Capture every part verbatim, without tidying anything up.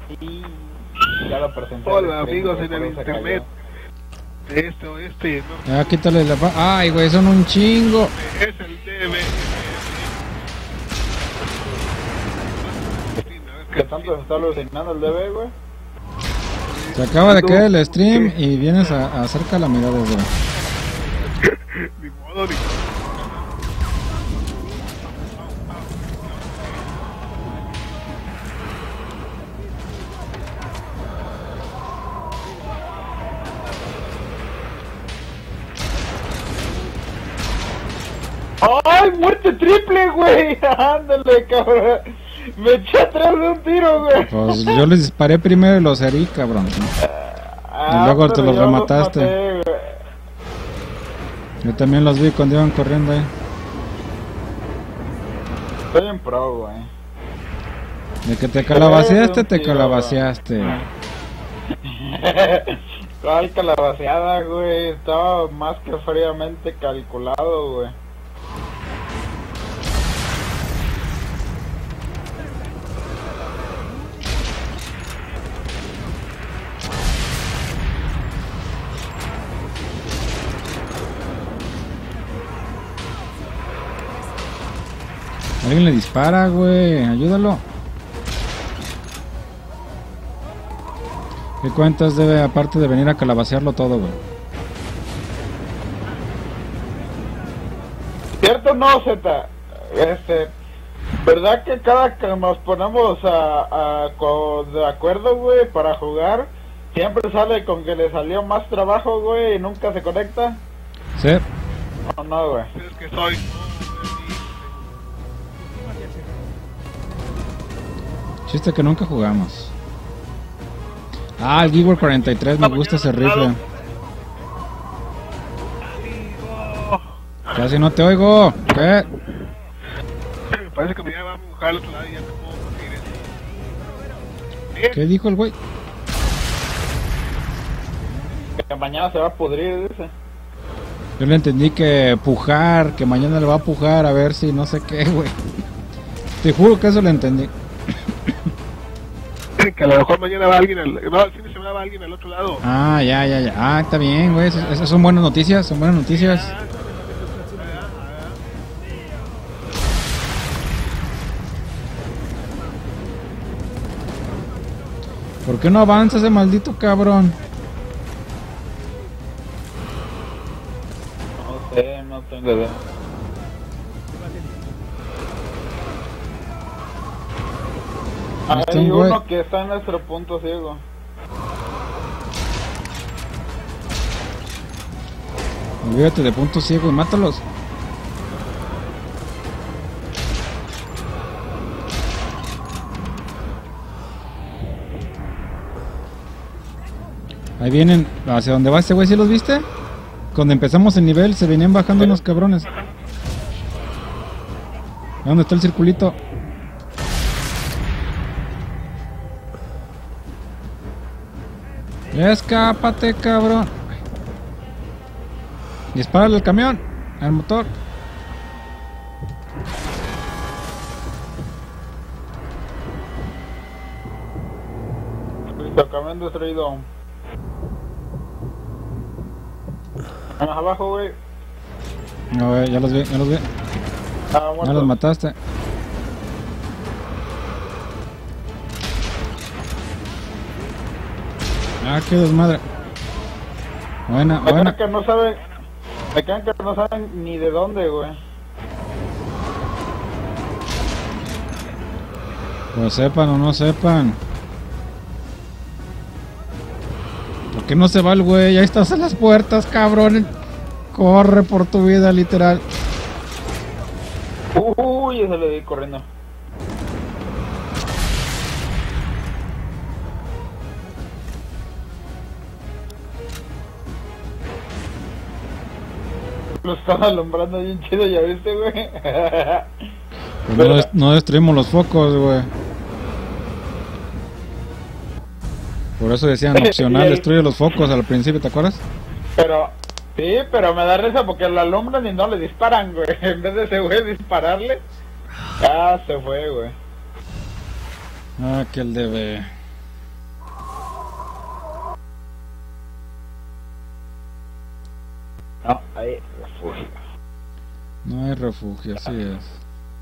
Y ya lo presenté. Hola amigos en el internet. Esto, este, no. Ya quítale la pa... Ay, güey, son un chingo. Es el D B. ¿Qué tanto se está alucinando el D B, güey? Se acaba de caer el stream y vienes a, a hacer calamidades, güey. Ni modo, ni ¡Ay, muerte triple, güey! Ándale, cabrón. Me eché atrás de un tiro, güey. Pues yo les disparé primero y los herí, cabrón. Ah, y luego te los yo remataste. Los maté, yo también los vi cuando iban corriendo ahí. Estoy en pro, güey. De que te calabaceaste, te calabaceaste. ¿Cuál calabaceada, güey? Estaba más que fríamente calculado, güey. Alguien le dispara, güey. Ayúdalo. ¿Qué cuentas debe, aparte de venir a calabacearlo todo, güey? Cierto no, Z. Este... ¿Verdad que cada que nos ponemos a, a con, de acuerdo, güey, para jugar, siempre sale con que le salió más trabajo, güey, y nunca se conecta? Sí. No, no, güey. es que soy. Chiste que nunca jugamos. Ah, el Gearbox cuarenta y tres, me gusta ese rifle. Casi no te oigo. ¿Qué? Me parece que mañana vamos a buscar al otro lado y ya te puedo conseguir eso. ¿Qué dijo el güey? Que mañana se va a pudrir, dice. Yo le entendí que pujar, que mañana le va a pujar a ver si no sé qué, güey. Te juro que eso le entendí. Que a lo mejor mañana va alguien al... No, el fin de semana va alguien al otro lado. Ah, ya, ya, ya. Ah, está bien, güey. Esas, esas son buenas noticias, son buenas noticias. ¿Por qué no avanza ese maldito cabrón? No sé, no tengo idea. Hay uno que está en nuestro punto ciego. Olvídate de punto ciego y mátalos. Ahí vienen, hacia donde va este güey, ¿sí los viste? Cuando empezamos el nivel se venían bajando unos cabrones. ¿Dónde está el circulito? Escápate, cabrón. Dispárale al camión, al motor. Listo, camión destruido. Más abajo, güey. No, güey, ya los vi, ya los vi. Ah, Ya los mataste. Ah, qué desmadre. Buena, me buena. que no saben, me caen que no saben ni de dónde, güey. Pues sepan o no sepan. ¿Por qué no se va el güey? Ahí estás en las puertas, cabrón. Corre por tu vida, literal. Uy, ese le di corriendo. Lo están alumbrando bien chido, ¿ya viste, güey? Pues no, des no destruimos los focos, güey. Por eso decían opcional, destruye los focos al principio, ¿te acuerdas? Pero, sí, pero me da risa porque lo alumbran y no le disparan, güey. En vez de ese güey dispararle, ah, se fue, güey. Ah, que el debe. hay refugio. No hay refugio, así es.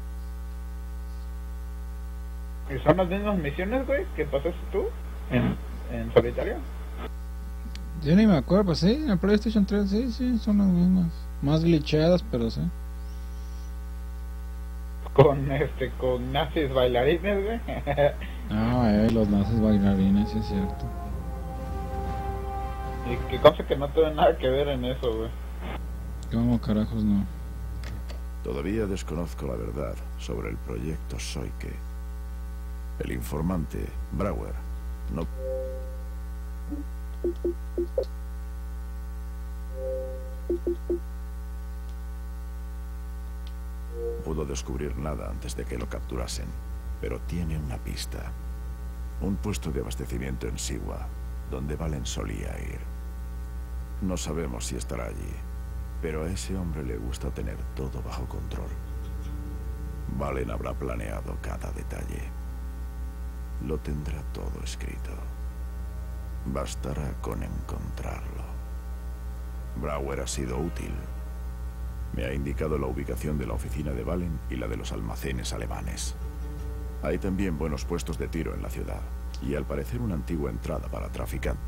¿Y son las mismas misiones, güey, que pasaste tú en, en solitario? Yo ni me acuerdo, pues sí, en el PlayStation tres, sí, sí, son las mismas. Más glitchadas, pero sí. Con este, con nazis bailarines, güey. Ah, eh, los nazis bailarines, sí es cierto. Y que cosa que no tuve nada que ver en eso, güey. ¿Cómo carajos no? Todavía desconozco la verdad sobre el proyecto Soike. El informante, Brauer, no pudo descubrir nada antes de que lo capturasen, pero tiene una pista. Un puesto de abastecimiento en Siwa, donde Valen solía ir. No sabemos si estará allí, pero a ese hombre le gusta tener todo bajo control. Valen habrá planeado cada detalle. Lo tendrá todo escrito. Bastará con encontrarlo. Brauer ha sido útil. Me ha indicado la ubicación de la oficina de Valen y la de los almacenes alemanes. Hay también buenos puestos de tiro en la ciudad, y al parecer una antigua entrada para traficantes.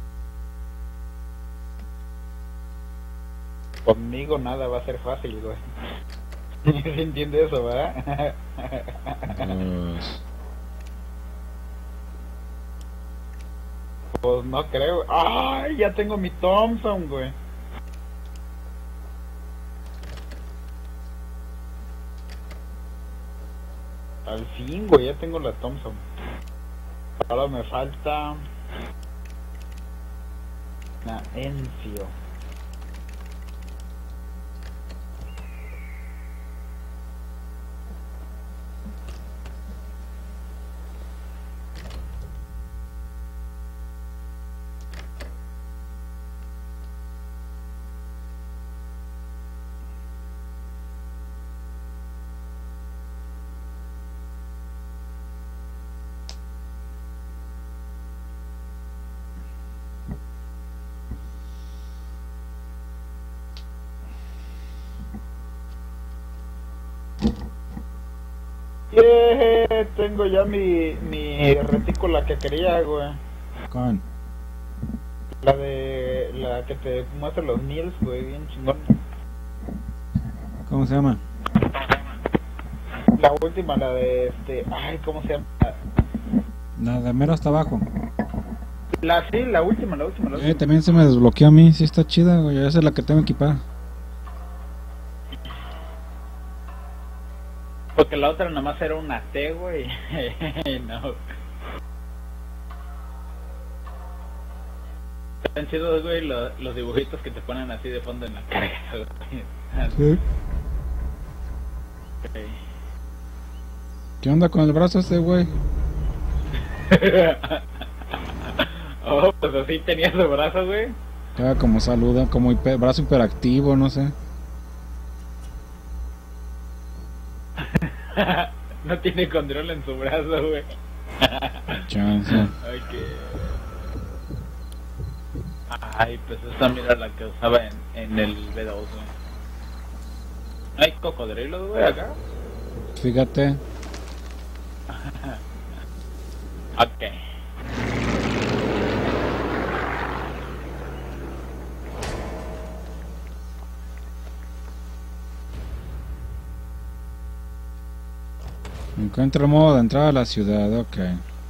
Conmigo nada va a ser fácil, güey. ¿Se entiende eso, verdad? Pues... Pues no creo. ¡Ay! Ya tengo mi Thompson, güey. Al fin, güey, ya tengo la Thompson. Ahora me falta... una Encio. Yeah, tengo ya mi, mi retícula que quería, güey. ¿Con? La de... la que te muestra los meals, güey, bien chingón. ¿Cómo se llama? La última, la de este... ay, ¿cómo se llama? La de mero hasta abajo. La, sí, la última, la última, la Eh, última. también se me desbloqueó a mí, sí está chida, güey, esa es la que tengo equipada. Porque la otra nada más era una T, güey. No. Están chidos, güey, los, los dibujitos que te ponen así de fondo en la carga, güey. Sí. Okay. ¿Qué onda con el brazo este, güey? Oh, pues así tenía su brazo, güey. Ya como saluda, como hiper, brazo hiperactivo, no sé. No tiene control en su brazo, güey. Chance. Okay. Ay, pues esta mira la que usaba en, en el B dos, güey. Hay cocodrilos, güey, acá. Fíjate. Ok. Encuentra el modo de entrada a la ciudad, ok.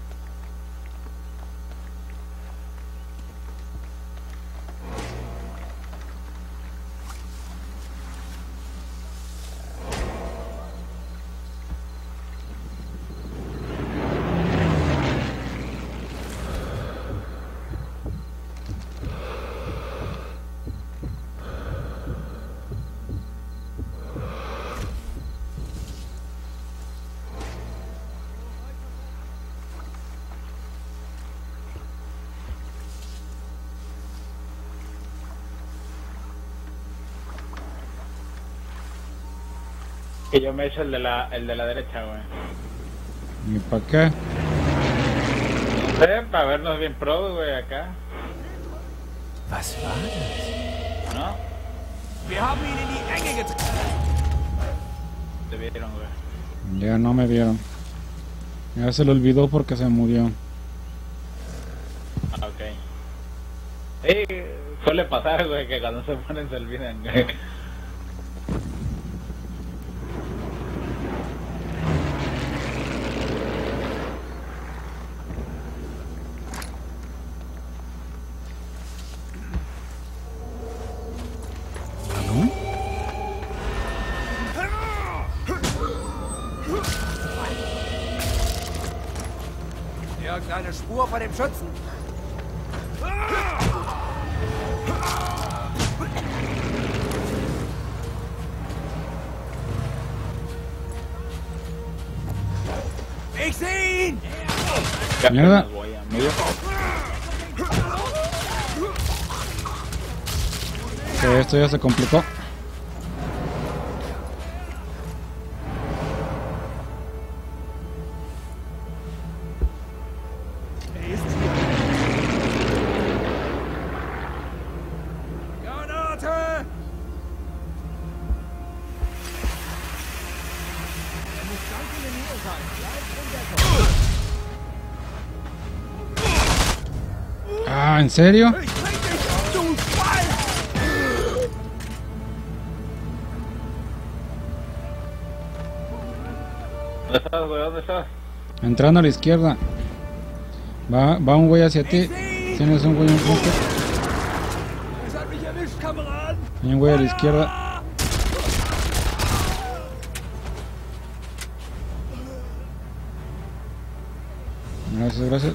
Que yo me he hecho el de la, el de la derecha, güey. ¿Y para qué? No sé, para vernos bien pro, güey, acá. Was war das? ¿No? Te vieron, güey. Ya no me vieron. Ya se lo olvidó porque se murió. Ah, ok. Sí, suele pasar, güey, que cuando se ponen se olvidan, güey. Irgendeine Spur von dem Schützen. Ich sehe ihn! Mierda. Voy a medio. Que esto ya se complicó. Granate! Ah, ¿en serio? Ich bring dich, du Schwein! ¿Dónde estás, güey? ¿Dónde estás? Entrando a la izquierda. Va, va un güey hacia ti. Tienes un güey enfrente. Es hat mich erwischt, Kameraden! Hay un güey a la izquierda. Gracias, gracias.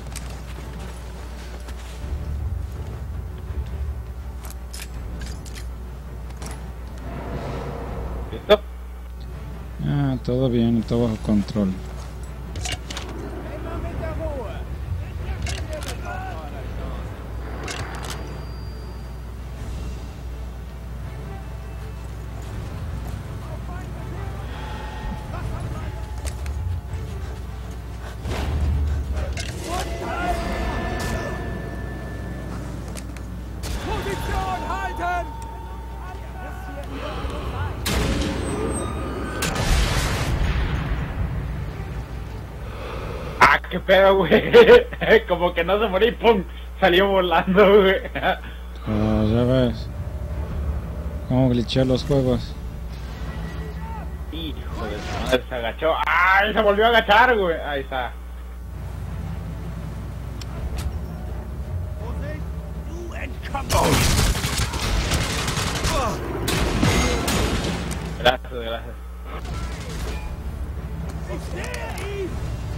¿Listo? Ah, todo bien, todo bajo control. Immer mit der Ruhe! Position halten! Ah, qué pedo, güey. Como que no se morí, pum, salió volando, güey. Oh, ya ves. Cómo glitchear los juegos. Hijo de su madre, se agachó. ¡Ay! Se volvió a agachar, güey. Ahí está. Du Entkommen! Gracias, gracias. Ich sehe ihn!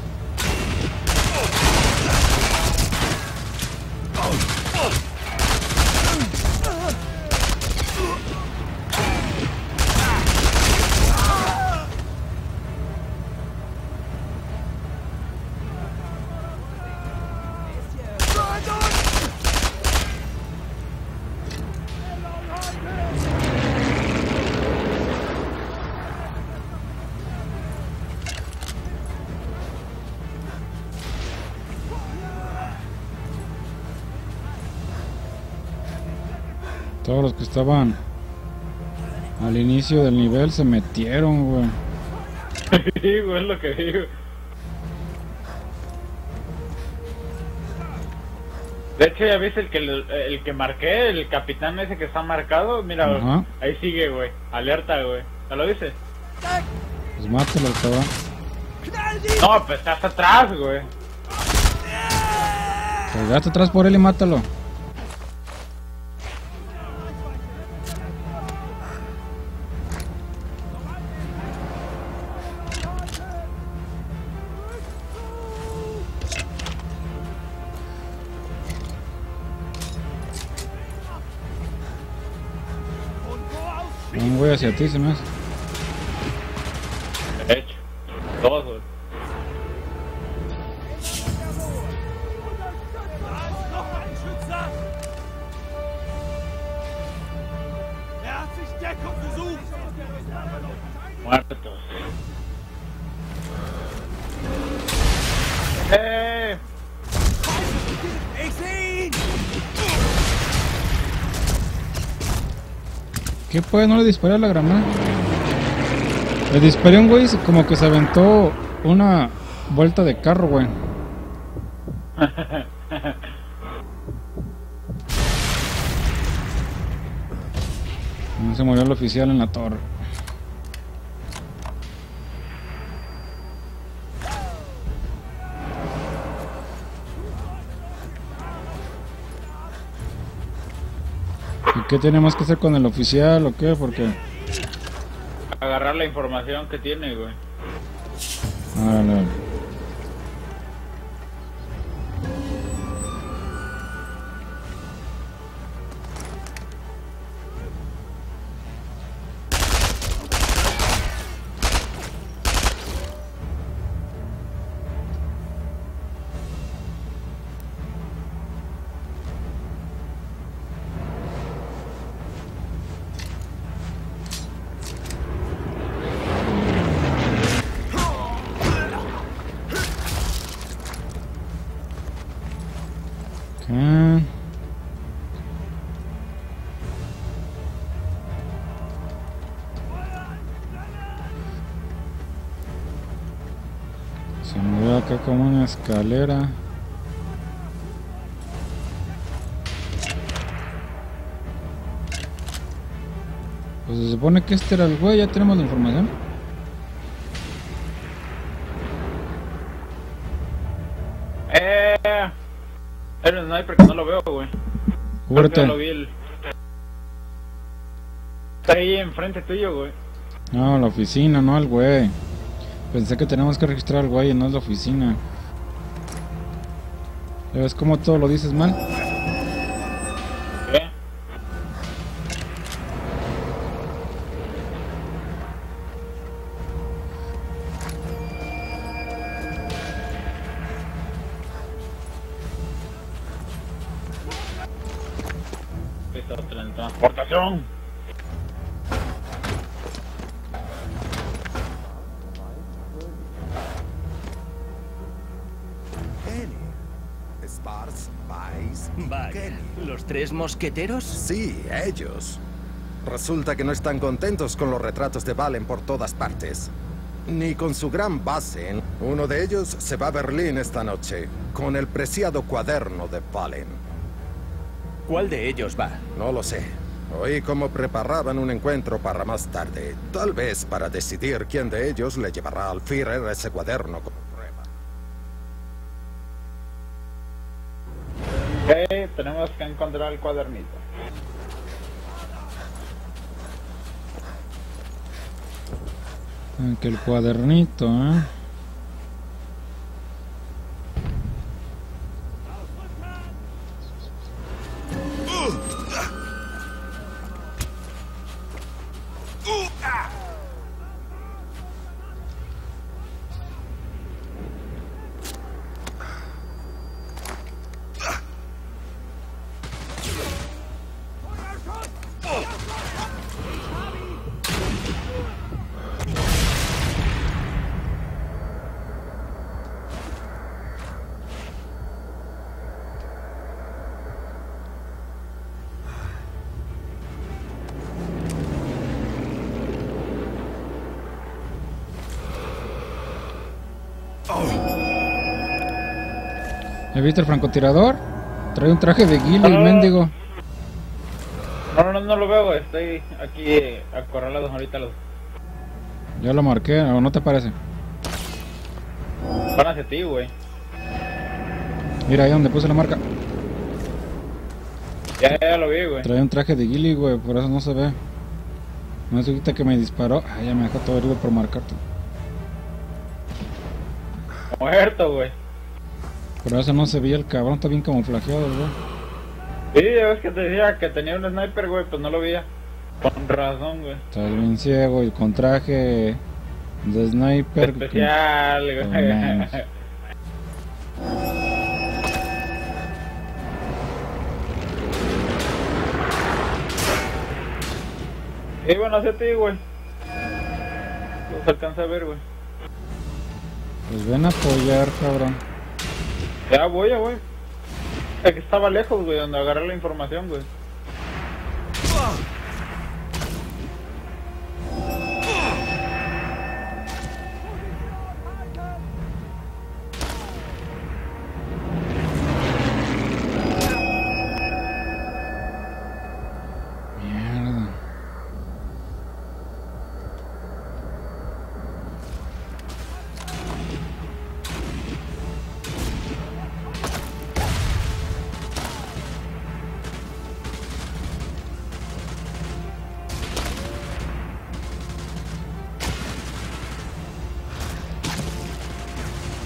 Todos los que estaban al inicio del nivel se metieron, güey. Sí, güey, es lo que digo. De hecho, ya viste el que el, el que marqué, el capitán ese que está marcado. Mira, Ajá. ahí sigue, güey. Alerta, güey. ¿Te lo dice? Pues mátalo, cabrón. Knall die! No, pues estás atrás, güey. Pegate atrás por él y mátalo. Un güey hacia ti, se me hace. De hecho, todos, güey. Noch ein Schützer! Er hat sich Deckung gesucht! Muertos. ¡Eh! Ich sehe ihn! ¿Qué pues? No le disparé a la granada. Le disparé a un güey como que se aventó una vuelta de carro, güey. No se murió el oficial en la torre. ¿Y qué tenemos que hacer con el oficial o qué? Porque Agarrar la información que tiene, güey. ah, no. ¿Qué? Se me ve acá como una escalera. Pues se supone que este era el güey, ya tenemos la información. Eh, era un sniper que no lo veo, güey. Cúbrete. Yo lo vi el... Está ahí enfrente tuyo, güey. No, la oficina, no el güey. Pensé que tenemos que registrar al güey, no es la oficina. ¿Ya ves cómo todo lo dices mal? ¿Qué? Listo, transportación. Spars, Weiss, Vaya, Kelly. ¿los tres mosqueteros? Sí, ellos. Resulta que no están contentos con los retratos de Valen por todas partes. Ni con su gran base. Uno de ellos se va a Berlín esta noche, con el preciado cuaderno de Valen. ¿Cuál de ellos va? No lo sé. Oí cómo preparaban un encuentro para más tarde. Tal vez para decidir quién de ellos le llevará al Führer ese cuaderno como prueba. Ok, tenemos que encontrar el cuadernito. Ah, que el cuadernito, ¿eh? ¿Ya viste el francotirador? Trae un traje de Gilly, el mendigo. No, no, no lo veo, güey. Estoy aquí eh, acorralado ahorita los... Ya lo marqué, ¿o no te parece? Van hacia ti, güey. Mira ahí donde puse la marca. Ya, ya lo vi, güey. Trae un traje de Gilly, güey, por eso no se ve. No es ahorita que me disparó. Ay, ya me dejó todo herido por marcarte. Muerto, güey. Por eso no se veía el cabrón, está bien camuflajeado, güey. Sí, ya ves que te decía que tenía un sniper, güey, pues no lo veía. Con razón, güey. Estás bien ciego y con traje de sniper. Especial, con... güey. No mames. Sí, bueno, hacia ti, güey. Los alcanza a ver, güey. Pues ven a apoyar, cabrón. Ya voy, ya voy. Es que estaba lejos, güey, donde agarré la información, güey.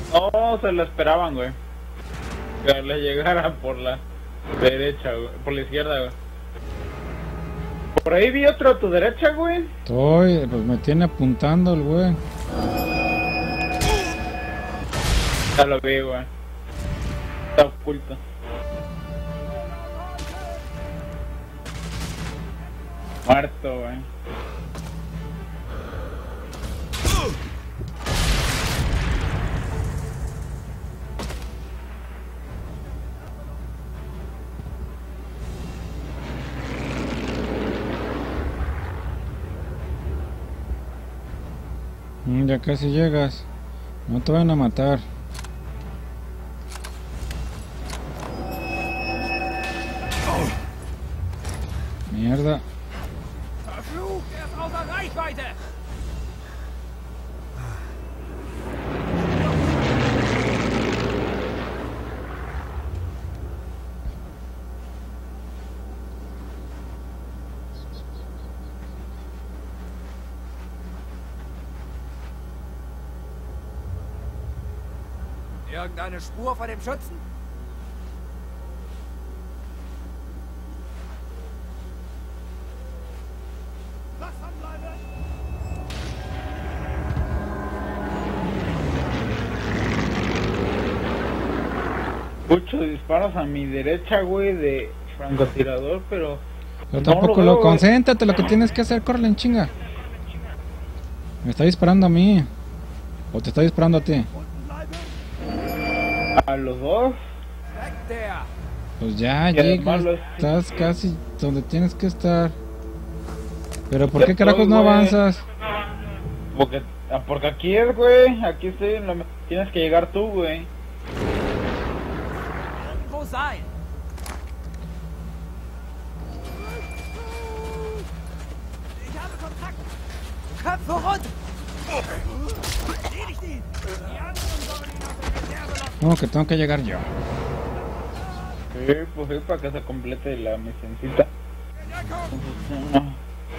No, se lo esperaban, güey. Que le llegaran por la derecha, güey. Por la izquierda, güey. Por ahí vi otro a tu derecha, güey. Estoy, pues me tiene apuntando el güey. Ya lo vi, güey. Está oculto. Muerto, güey. Mm, ya casi llegas. No te van a matar. Mierda. Verflucht, er ist außer Reichweite! Irgendeine Spur von dem Schützen? Wachsam bleiben! Muchos disparos a mi derecha, güey, de francotirador, pero... Yo no tampoco lo lo... veo, Concéntrate lo que tienes que hacer, córrele en chinga. Me está disparando a mí. O te está disparando a ti. A los dos. Weg der! Pues ya Y además llegas, los- estás casi donde tienes que estar. Pero ¿por Ya qué carajos estoy, no güey. avanzas? Porque, ah, porque aquí es, güey. Aquí estoy. en la- Tienes que llegar tú, güey. Irgendwo sein! Ich habe Kontakt! Köpfe runter! Erledigt ihn! Die anderen sollen ihn aus der Reserve lassen! No, que tengo que llegar yo. Sí, pues sí, para que se complete la misioncita. Entonces, no.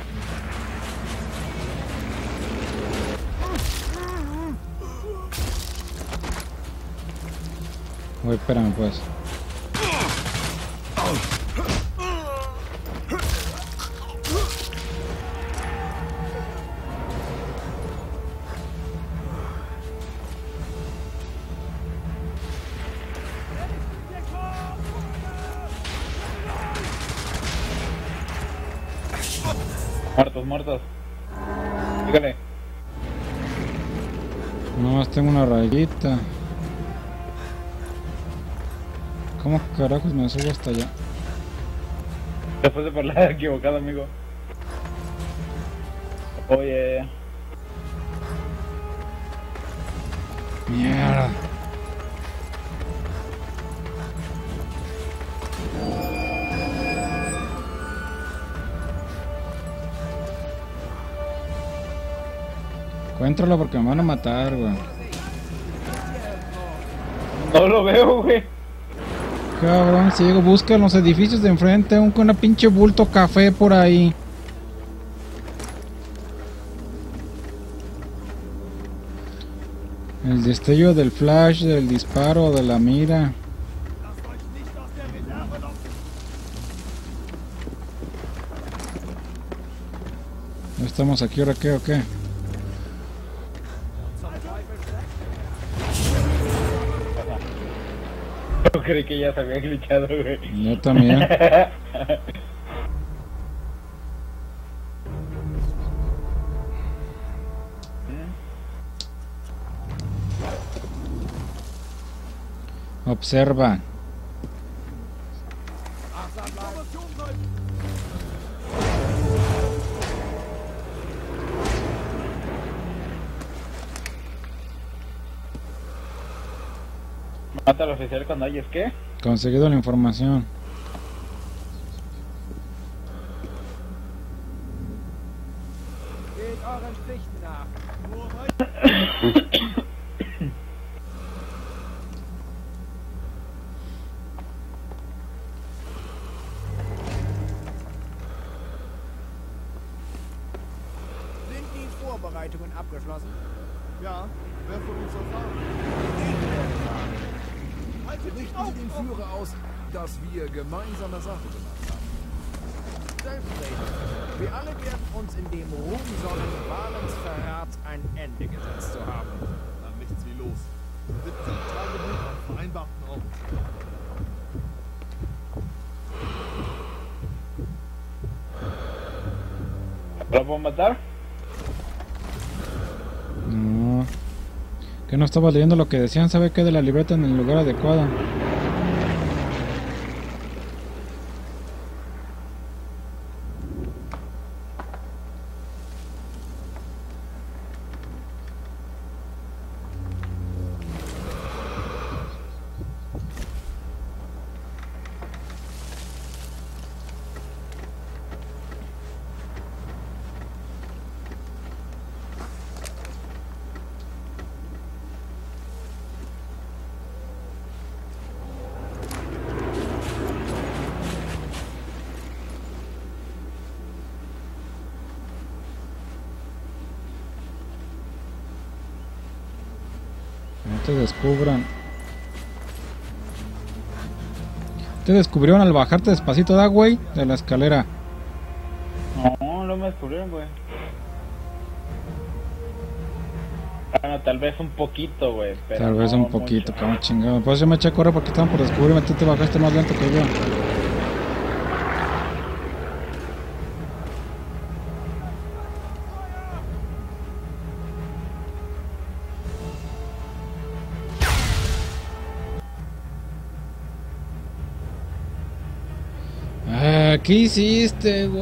Güey, espérame pues. Muertos, muertos. Dígale. Nomás tengo una rayita. ¿Cómo carajos me subo hasta allá? Te fuiste por la equivocada, amigo. Oye. Mierda. Encuéntralo porque me van a matar, güey. No lo veo, güey. Cabrón, si llego, busca en los edificios de enfrente un con una pinche bulto café por ahí. El destello del flash, del disparo, de la mira. Lasst euch nicht aus der Reserve locken! ¿No estamos aquí ahora qué o qué? Yo creí que ya se había glitchado, güey. Yo también. Observa. Wachsam bleiben! Mata al oficial cuando hayas, ¿qué? Conseguido la información. Geht euren Pflichten nach! Sind die Vorbereitungen abgeschlossen? Ja, wer von uns soll fahren? Richten Sie den Führer aus, dass wir gemeinsame Sache gemacht haben. Selbstredend. Wir alle werden uns in dem Ruhm sollen, Valens Verrat ein Ende gesetzt zu haben. Dann nichts wie los. siebzehn Tagebuch am vereinbarten Ort. ¿La puedo matar? No. Que no estaba leyendo lo que decían, ¿sabe qué? De la libreta en el lugar adecuado. No te descubran. Te descubrieron al bajarte despacito, ¿da, güey? De la escalera. No, no me descubrieron, güey. Bueno, tal vez un poquito, güey. Tal vez no un poquito, mucho. cabrón chingado. Pues yo me eché a correr porque estaban por descubrirme. Tú te bajaste más lento que yo. Ah, ¿qué hiciste, güey?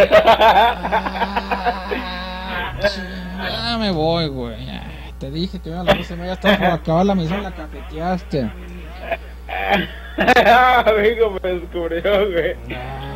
Ah, ya me voy, güey. Ah, te dije que iba a las doce y media, estaba por acabar la misión, la cafeteaste. Amigo, me descubrió, güey. Ah,